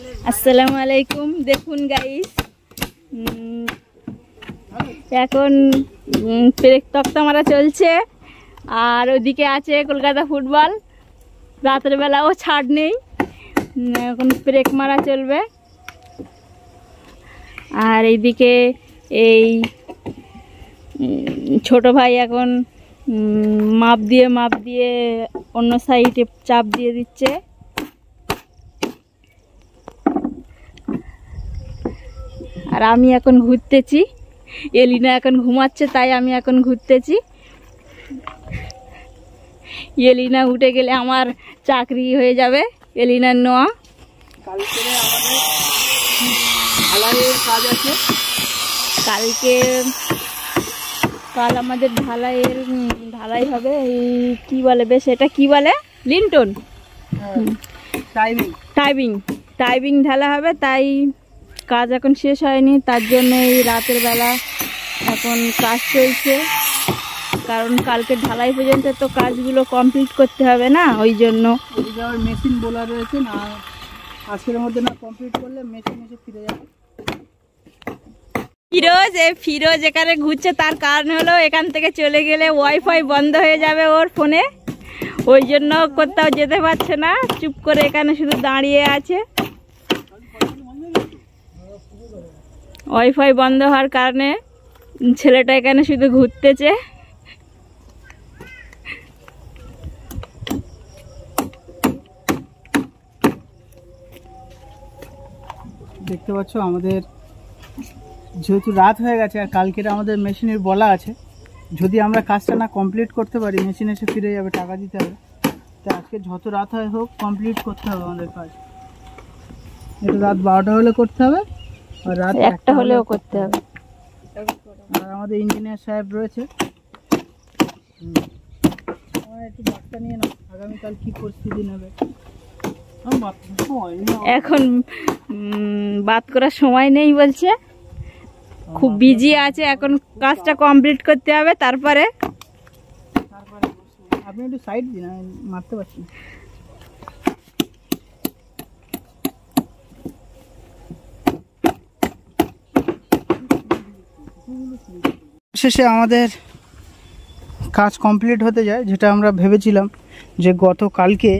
আসসালামু আলাইকুম। দেখুন গাইস, এখন পেরেক তক্তা মারা চলছে, আর ওদিকে আছে কলকাতা ফুটবল। রাতের বেলাও ছাড় নেই, এখন পেরেক মারা চলবে। আর এইদিকে এই ছোট ভাই এখন মাপ দিয়ে অন্য সাইডে চাপ দিয়ে দিচ্ছে। আর আমি এখন ঘুরতেছি, এলিনা এখন ঘুমাচ্ছে, তাই আমি এখন ঘুরতেছি। এলিনা উঠে গেলে আমার চাকরি হয়ে যাবে, এলিনার নেওয়া। কাল আমাদের ঢালাই হবে। এই কি বলে বেশ, এটা কি বলে, লিন্টন টাইবিং ঢালা হবে। তাই কাজ এখন শেষ হয়নি, তার জন্য এই রাতের বেলা এখন কাজ চলছে। কারণ কালকে ঢালাই পর্যন্ত তো কাজগুলো কমপ্লিট করতে হবে না, ওই জন্য। মেশিন বলা রয়েছে না, আজকের মধ্যে না কমপ্লিট করলে মেশিন এসে ফিরে যাবে। ফিরোজ এখানে ঘুরছে, তার কারণ হলো এখান থেকে চলে গেলে ওয়াইফাই বন্ধ হয়ে যাবে ওর ফোনে, ওই জন্য কোথাও যেতে পারছে না, চুপ করে এখানে শুধু দাঁড়িয়ে আছে। ওয়াইফাই বন্ধ হওয়ার কারণে ছেলেটা এখানে শুধু ঘুরতেছে। দেখতে পাচ্ছ আমাদের যেহেতু রাত হয়ে গেছে, আর কালকের আমাদের মেশিনের বলা আছে, যদি আমরা কাজটা না কমপ্লিট করতে পারি মেশিন এসে ফিরে যাবে, টাকা দিতে হবে। তাই আজকে যত রাত হয় হোক কমপ্লিট করতে হবে আমাদের কাজ। এটা রাত 12টা হলে করতে হবে, আর রাত 1টা হলেও করতে হবে। আর আমাদের ইঞ্জিনিয়ার সাহেব রয়েছে, একটু বার্তা নিয়ে নাও, আগামীকাল কি পরিস্থিতি নেবে। এখন বাত করার সময় নেই বলছে, খুব বিজি আছে, এখন কাজটা কমপ্লিট করতে হবে। তারপরে আপনি একটু সাইড দিন, আমি মারতে পারছি না। শেষে আমাদের কাজ কমপ্লিট হতে যায়, যেটা আমরা ভেবেছিলাম যে গতকালকে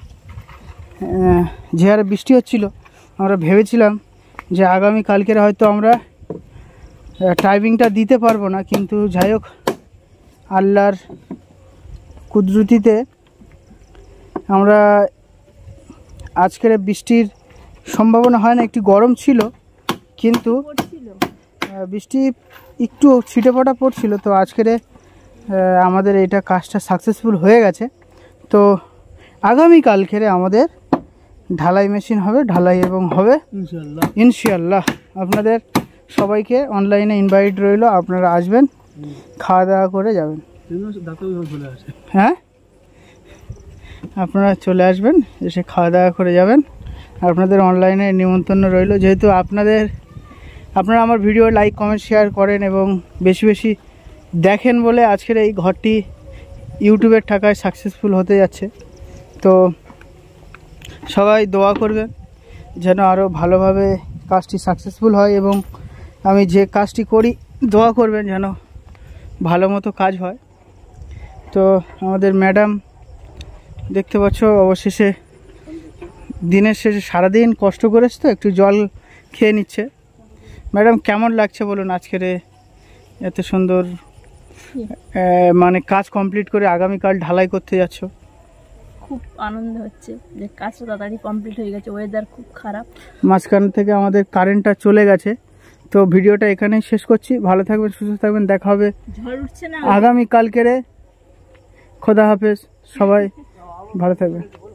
যে হারে বৃষ্টি হচ্ছিল, আমরা ভেবেছিলাম যে আগামী কালকের হয়তো আমরা টাইমিংটা দিতে পারবো না, কিন্তু যাই হোক আল্লাহর কুদরতিতে আমরা আজকের বৃষ্টির সম্ভাবনা হয় না। একটু গরম ছিল, কিন্তু বৃষ্টি একটু ছিটেফোঁটা পড়ছিল। তো আজকের আমাদের এটা কাজটা সাকসেসফুল হয়ে গেছে। তো আগামীকালকের আমাদের ঢালাই মেশিন হবে, ঢালাই এবং হবে ইনশাআল্লাহ। আপনাদের সবাইকে অনলাইনে ইনভাইট রইল, আপনারা আসবেন, খাওয়া দাওয়া করে যাবেন। হ্যাঁ, আপনারা চলে আসবেন, এসে খাওয়া দাওয়া করে যাবেন। আপনাদের অনলাইনে নিমন্ত্রণ রইল। যেহেতু আপনারা আমার ভিডিও লাইক কমেন্ট শেয়ার করেন এবং বেশি বেশি দেখেন বলে আজকের এই ঘরটি ইউটিউবের টাকায় সাকসেসফুল হতে যাচ্ছে। তো সবাই দোয়া করবেন যেন আরও ভালোভাবে কাজটি সাকসেসফুল হয়, এবং আমি যে কাজটি করি দোয়া করবেন যেন ভালো মতো কাজ হয়। তো আমাদের ম্যাডাম দেখতে পাচ্ছ অবশেষে দিনের শেষে সারাদিন কষ্ট করেছে, তো একটু জল খেয়ে নিচ্ছে। ম্যাডাম কেমন লাগছে বলুন আজকের এত সুন্দর মানে কাজ কমপ্লিট করে আগামীকাল ঢালাই করতে যাচ্ছ? খুব আনন্দ হচ্ছে যে কাজটা তাড়াতাড়ি কমপ্লিট হয়ে গেছে, ওয়েদার খুব খারাপ, মাঝখান থেকে আমাদের কারেন্টটা চলে গেছে। তো ভিডিওটা এখানেই শেষ করছি। ভালো থাকবেন, সুস্থ থাকবেন, দেখা হবে আগামীকালকের। খোদা হাফেজ, সবাই ভালো থাকবেন।